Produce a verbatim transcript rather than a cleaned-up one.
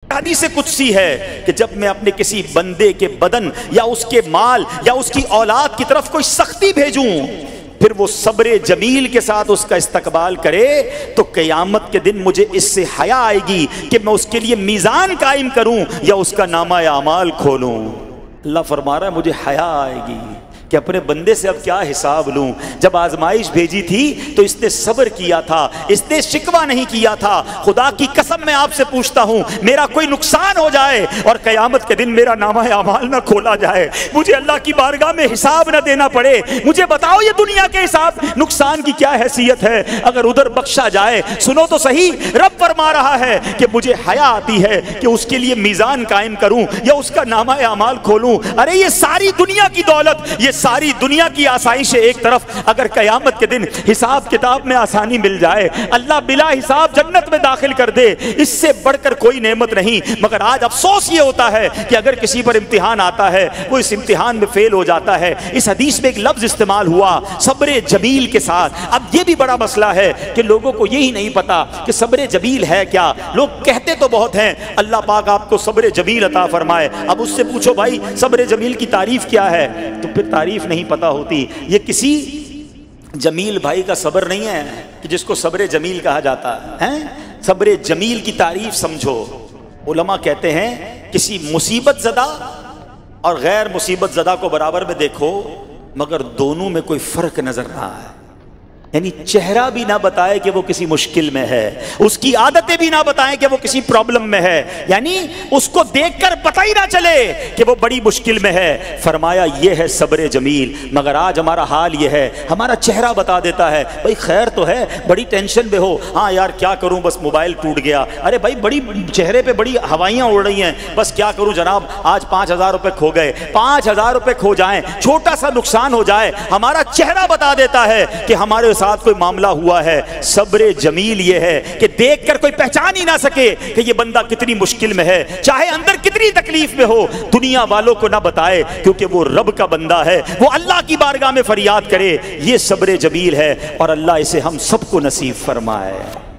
حدیث قدسی ہے کہ جب میں اپنے کسی بندے کے بدن یا اس کے مال یا اس کی اولاد کی طرف کوئی سختی بھیجوں پھر وہ صبر جمیل کے ساتھ اس کا استقبال کرے تو قیامت کے دن مجھے اس سے حیا آئے گی کہ میں اس کے لیے میزان قائم کروں یا اس کا نامہ اعمال کھولوں۔ اللہ فرما رہا ہے مجھے حیا آئے گی کہ اپنے بندے سے اب کیا حساب لوں۔ جب آزمائش بھیجی تھی تو اس نے صبر کیا تھا، اس نے شکوہ نہیں کیا تھا۔ خدا کی قسم میں آپ سے پوچھتا ہوں میرا کوئی نقصان ہو جائے اور قیامت کے دن میرا نامہ اعمال نہ کھولا جائے، مجھے اللہ کی بارگاہ میں حساب نہ دینا پڑے، مجھے بتاؤ یہ دنیا کے حساب نقصان کی کیا حیثیت ہے اگر ادھر بخشا جائے۔ سنو تو صحیح، رب فرما رہا ہے کہ مجھے حیا آتی ہے کہ اس کے لیے میزان قائم کروں یا اس کا نامہ اعمال کھولوں۔ ارے یہ ساری دنیا کی دولت، یہ ساری دنیا کی آسائش ایک طرف، اگر قیامت کے دن حساب کتاب میں آسانی مل جائے، اللہ بلا حساب جنت میں داخل کر دے، اس سے بڑھ کر کوئی نعمت نہیں۔ مگر آج افسوس یہ ہوتا ہے کہ اگر کسی پر امتحان آتا ہے وہ اس امتحان میں فیل ہو جاتا ہے۔ اس حدیث میں ایک لفظ استعمال ہوا صبر جمیل کے ساتھ۔ اب یہ بھی بڑا مسئلہ ہے کہ لوگوں کو یہی نہیں پتا کہ صبر جمیل ہے کیا۔ لوگ کہتے تو بہت ہیں اللہ پاک آپ کو صبر جمیل عطا فرمائے، اب اس سے پوچھو بھائی صبر جمیل کی تعریف کیا ہے تو پھر تعریف نہیں پتا ہوتی۔ یہ کسی جمیل بھائی کا صبر نہیں ہے کہ جس کو صبر جمیل کہا جاتا ہے۔ صبر جمیل کی تعریف سمجھو۔ علماء کہتے ہیں کسی مصیبت زدہ اور غیر مصیبت زدہ کو برابر میں دیکھو مگر دونوں میں کوئی فرق نظر نہ آئے، یعنی چہرہ بھی نہ بتائے کہ وہ کسی مشکل میں ہے، اس کی عادتیں بھی نہ بتائیں کہ وہ کسی پرابلم میں ہے، یعنی اس کو دیکھ کر پتہ ہی نہ چلے کہ وہ بڑی مشکل میں ہے۔ فرمایا یہ ہے صبر جمیل۔ مگر آج ہمارا حال یہ ہے، ہمارا چہرہ بتا دیتا ہے بھائی خیر تو ہے، بڑی ٹینشن میں ہو، ہاں یار کیا کروں بس موبائل ٹوٹ گیا، ارے بھائی بڑی چہرے پہ بڑی ہوائیاں اڑ رہی ہیں، بس کیا کروں جناب آج پانچ ہزار روپے کھو گئے، پانچ ہزار روپے کھو جائیں، چھوٹا سا نقصان ہو جائے، ہمارا چہرہ بتا دیتا ہے کہ ہمارے ساتھ کوئی معاملہ ہوا ہے۔ صبر جمیل یہ ہے کہ دیکھ کر کوئی پہچان ہی نہ سکے کہ یہ بندہ کتنی مشکل میں ہے، چاہے اندر کتنی تکلیف میں ہو، دنیا والوں کو نہ بتائے کیونکہ وہ رب کا بندہ ہے، وہ اللہ کی بارگاہ میں فریاد کرے۔ یہ صبر جمیل ہے اور اللہ اسے ہم سب کو نصیب فرمائے۔